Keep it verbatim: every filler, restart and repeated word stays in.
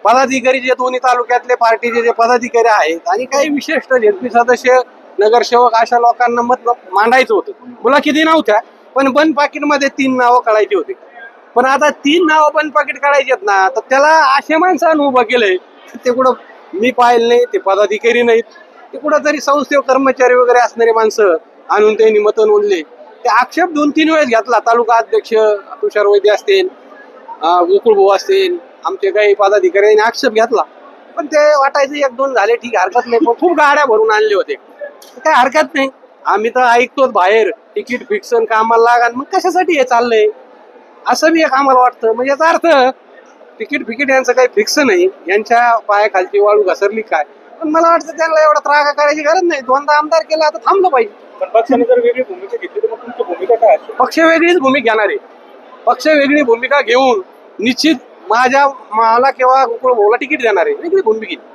पदाधिकारी जे दोन्ही तालुक्यातले पार्टीचे जे पदाधिकारी आहेत आणि काही विशिष्ट झेडपी सदस्य नगरसेवक अशा लोकांना मत मांडायचं होतं. मुलाखती नव्हत्या पण बंद पाकिटमध्ये तीन नावं काढायची होती. पण आता तीन नावं बंद पाकिट काढायची आहेत ना, तर त्याला असे माणसानं उभं केलंय ते कुठं मी पाहिलं नाही, ते पदाधिकारी नाहीत, ते कुठंतरी संस्थेव कर्मचारी वगैरे असणारे माणसं आणून त्यांनी मतं नोंदले. ते आक्षेप दोन तीन वेळेस घेतला. तालुका अध्यक्ष तुषार वैद्य असतील, गोकुळ भाऊ असतील, आमचे काही पदाधिकाऱ्यांनी आक्षेप घेतला. पण ते वाटायचं एक दोन झाले ठीक हरकत नाही, पण खूप गाड्या भरून आणले होते, काय हरकत नाही. आम्ही तर ऐकतोच बाहेर तिकीट फिक्सन कामाला लागा, मग कशासाठी हे चाललंय असं बी एक आम्हाला वाटतं. म्हणजे याचा अर्थ तिकीट फिकीट यांचं काही फिक्स नाही, यांच्या पायाखालची वाळू घसरली काय. पण मला वाटतं त्यांना एवढा त्रागा करायची गरज नाही. दोनदा आमदार केला आता थांबलं पाहिजे. पण पक्षाने जर वेगळी भूमिका घेतली तर मग तुमची भूमिका काय असेल? पक्ष वेगळीच भूमिका घेणार आहे. पक्ष वेगळी भूमिका घेऊन निश्चित माझ्या मला किंवा गोकुळ भाऊला तिकीट देणार आहे, वेगळी भूमिका.